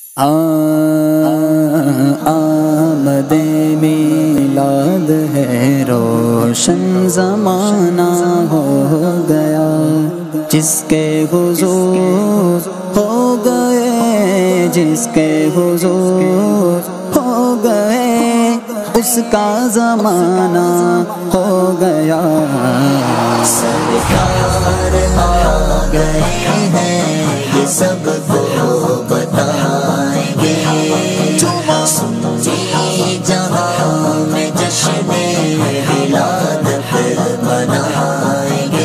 آمد میلاد ہے، روشن زمانہ ہو گیا، جس کے حضور ہو گئے، جس کے حضور ہو گئے، اس کا زمانہ ہو گیا۔ سرکار آ گئے ہیں، یہ سب کو بتائیں گے، سنی جہاں میں جشن ولادت منائیں گے۔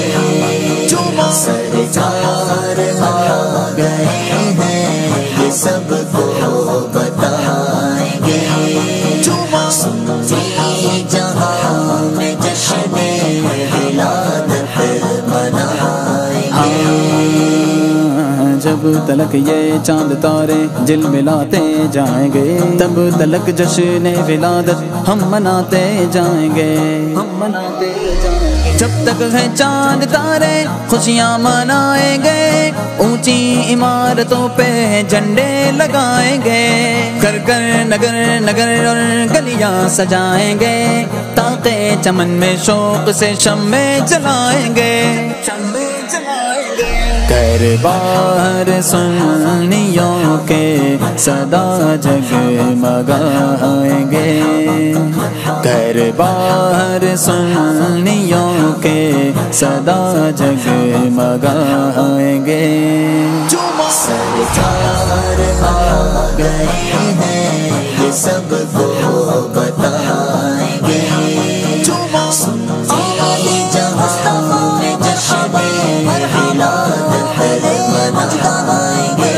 سرکار آ گئے ہیں، یہ سب کو بتائیں گے، سنی جہاں میں جشن ولادت منائیں گے۔ جب تلک یہ چاند تارے جلملاتے جائیں گے، تب تلک جشن ولادت ہم مناتے جائیں گے، ہم مناتے جائیں گے۔ جب تک ہے چاند تارے خوشیاں منائیں گے، اونچی عمارتوں پہ جھنڈے لگائیں گے، گھر گھر نگر نگر اور گلیاں سجائیں گے، تاکہ چمن میں شوق سے شمع جلائیں گے، شمع جلائیں گے۔ گھر باہر سنیوں کے صدا جگمگائیں گے، گھر باہر سنیوں کے صدا جگمگائیں گے۔ سرکار آ گئے ہیں، یہ سب کو بتائیں گے، سنی جہاں میں جشن ولادت منائیں گے۔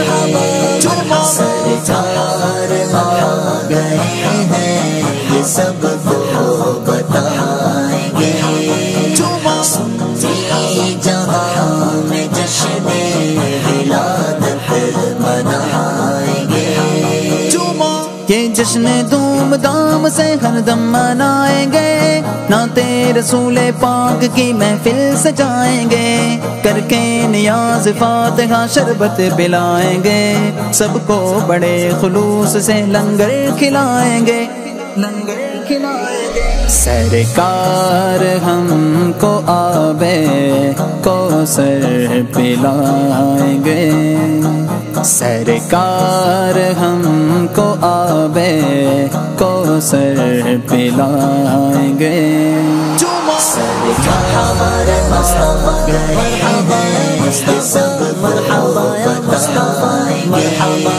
سرکار آ گئے ہیں، یہ سب کو بتائیں گے، سنی جہاں میں جشن ولادت منائیں گے۔ یہ جشن دھوم دھام سے ہر دم منائیں گے، نعت رسول پاک کی محفل سجائیں گے، کر کے نیاز فاتحہ شربت پلائیں گے، سب کو بڑے خلوص سے لنگر کھلائیں گے، لنگر کھلائیں گے۔ سرکار ہم کو آبے کوثر پلائیں گے، سرکار ہم کو آبے کوثر پلائیں گے۔ سرکار آ گئے ہیں، یہ سب کو بتائیں گے،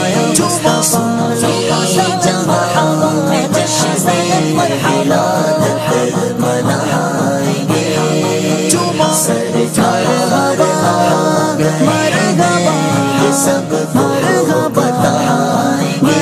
سنی جہاں میں جشن ولادت منائیں گے۔ سرکار آ گئے ہیں، یہ سب کو بتائیں گے،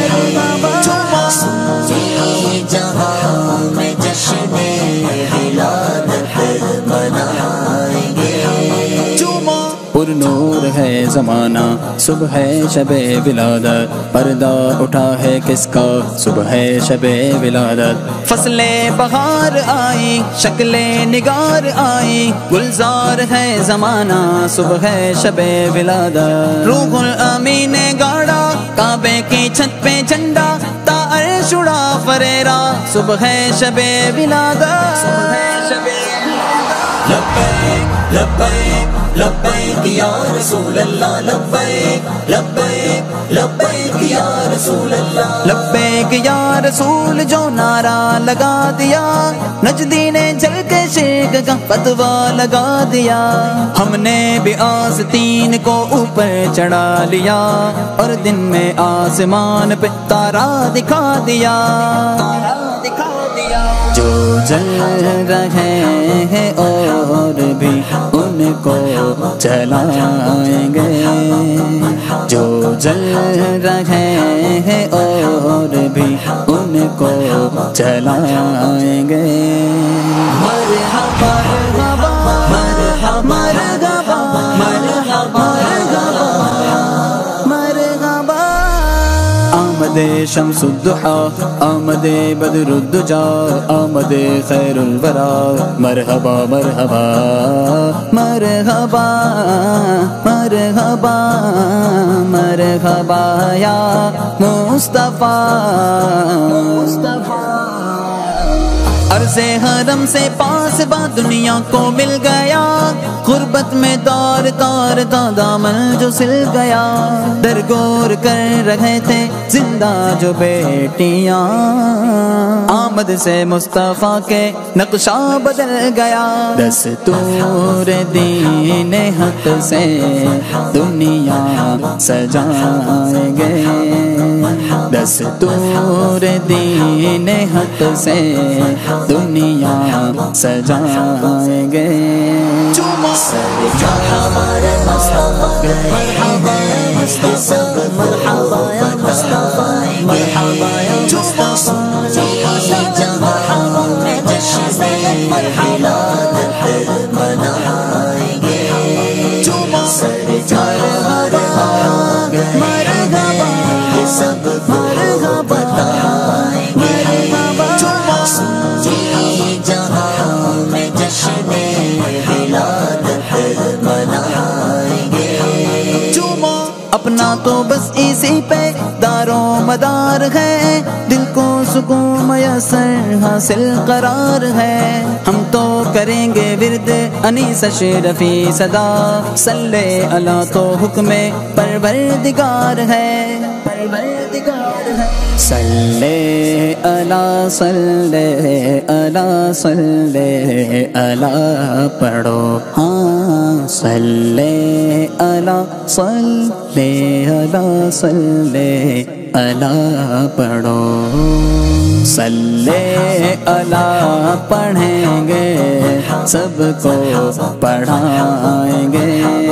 سنی جہاں میں جشن ولادت منائیں گے۔ پر نور ہے زمانہ صبح ہے شب ولادت، پردہ اٹھا ہے کس کا صبح ہے شب ولادت، فصل بہار آئی شکل نگار آئی، گلزار ہے زمانہ صبح ہے شب ولادت، روح الامین نے گاڑا کعبے کی چھت پہ جھنڈا، تا عرش اڑا فریرا صبح ہے شب ولادت، صبح ہے شب ولادت۔ لبیک لبیک لبیک یا رسول اللہ، لبیک لبیک لبیک یا رسول اللہ، لبیک یا رسول جو نعرہ لگا دیا، نجدی نے جل کے شرک کا فتویٰ لگا دیا، ہم نے بھی آستین کو اوپر چڑھا لیا، اور دن میں آسمان پہ تارا دکھا دیا، تارا دکھا دیا۔ جو جل رہے ہیں اور بھی ان کو جلائیں گے، جو جل رہے ہیں اور بھی ان کو جلائیں گے۔ مرحبا مرحبا مرحبا مرحبا مرحبا، آمد شمس الضحی، آمد بدر الدجا، آمد خیر الورا، مرحبا مرحبا مرحبا مرحبا مرحبا۔ مرحبا یا مصطفیٰ عرض حرم سے پاس با دنیا کو مل گیا غربت میں تار تار تا دامن جو سل گیا درگور کر رہے تھے زندہ جو بیٹیاں آمد سے مصطفیٰ کے نقشہ بدل گیا دستور دین حق سے دنیا سجائیں گے دستور دین حق سے دنیا سجائیں گے ہمارے مصطفیٰ مرحبا یا مصطفیٰ مرحبا یا مصطفیٰ مرحبا یا مصطفیٰ جہاں میں جشن ولادت منائیں گے مرحبا سب کو بتائیں گے جہاں میں جشن ولادت منائیں گے اپنا تو بس اسی پہ دار و مدار ہے دل کو سکون میسر حاصل قرار ہے ہم تو کریں گے ورد انیس اشرفی صدا صلی اللہ تو حکم پروردگار ہے صلی اللہ صلی اللہ صلی اللہ پڑھو ہاں صلی اللہ صلی اللہ صلی اللہ پڑھو صلی اللہ پڑھیں گے سب کو پڑھائیں گے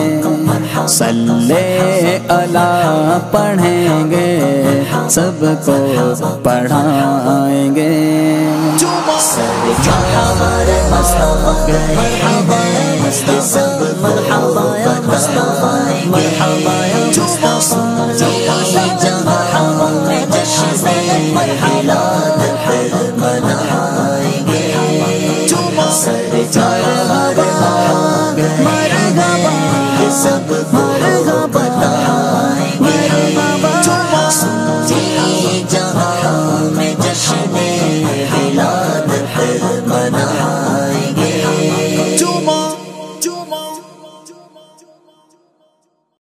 صلی اللہ پڑھیں گے سب کو پڑھائیں گے ہمارے مصطفیٰ مرحبا یا مصطفیٰ مرحبا یا مصطفیٰ مرحبا یا مصطفیٰ جہاں میں جشن ولادت منائیں گے مرحبا مرحبا سب